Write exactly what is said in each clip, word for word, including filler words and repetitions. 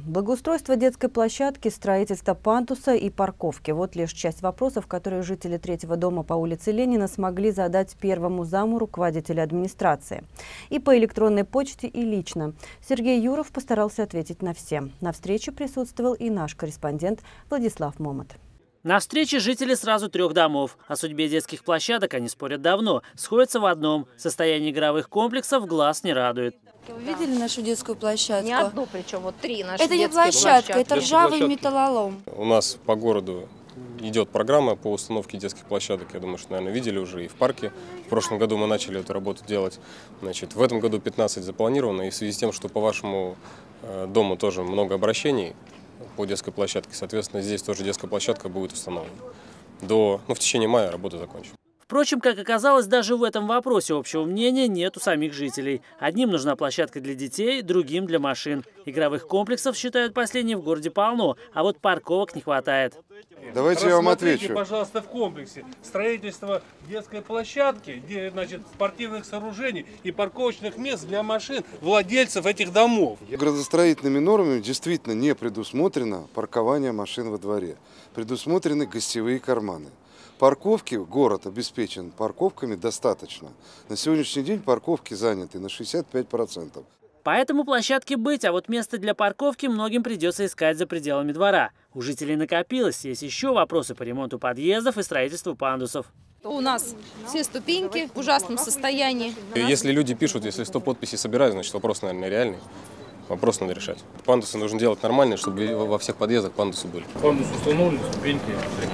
Благоустройство детской площадки, строительство пандуса и парковки – вот лишь часть вопросов, которые жители третьего дома по улице Ленина смогли задать первому заму руководителя администрации. И по электронной почте, и лично. Сергей Юров постарался ответить на все. На встрече присутствовал и наш корреспондент Владислав Момот. На встрече жители сразу трех домов. О судьбе детских площадок они спорят давно. Сходятся в одном – состояние игровых комплексов глаз не радует. Вы видели нашу детскую площадку? Не одну, причем вот три наши Это не детские площадка, площадки. это ржавый металлолом. У нас по городу идет программа по установке детских площадок. Я думаю, что, наверное, видели уже и в парке. В прошлом году мы начали эту работу делать. Значит, в этом году пятнадцать запланировано. И в связи с тем, что по вашему дому тоже много обращений по детской площадке, соответственно, здесь тоже детская площадка будет установлена. До, ну, в течение мая работу закончим. Впрочем, как оказалось, даже в этом вопросе общего мнения нет у самих жителей. Одним нужна площадка для детей, другим для машин. Игровых комплексов, считают последние, в городе полно, а вот парковок не хватает. Давайте я вам отвечу. Пожалуйста, в комплексе строительство детской площадки, где, значит, спортивных сооружений и парковочных мест для машин владельцев этих домов. Градостроительными нормами действительно не предусмотрено паркование машин во дворе. Предусмотрены гостевые карманы. Парковки город обеспечен парковками достаточно. На сегодняшний день парковки заняты на шестьдесят пять процентов. Поэтому площадки быть, а вот место для парковки многим придется искать за пределами двора. У жителей накопилось, есть еще вопросы по ремонту подъездов и строительству пандусов. У нас все ступеньки в ужасном состоянии. Если люди пишут, если сто подписей собирают, значит вопрос, наверное, реальный. Вопрос надо решать. Пандусы нужно делать нормальные, чтобы во всех подъездах пандусы были. Пандус установлен, ступеньки,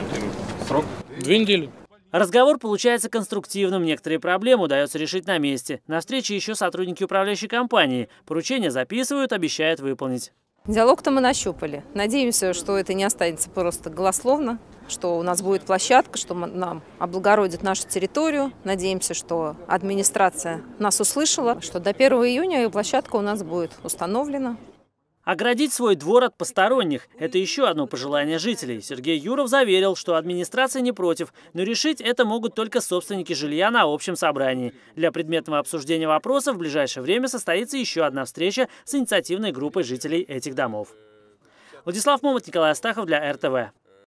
срок две недели. Разговор получается конструктивным. Некоторые проблемы удается решить на месте. На встрече еще сотрудники управляющей компании. Поручения записывают, обещают выполнить. Диалог-то мы нащупали. Надеемся, что это не останется просто голословно, что у нас будет площадка, что нам облагородит нашу территорию. Надеемся, что администрация нас услышала, что до первого июня площадка у нас будет установлена. Оградить свой двор от посторонних – это еще одно пожелание жителей. Сергей Юров заверил, что администрация не против, но решить это могут только собственники жилья на общем собрании. Для предметного обсуждения вопроса в ближайшее время состоится еще одна встреча с инициативной группой жителей этих домов. Владислав Момот, Николай Астахов для эр тэ вэ.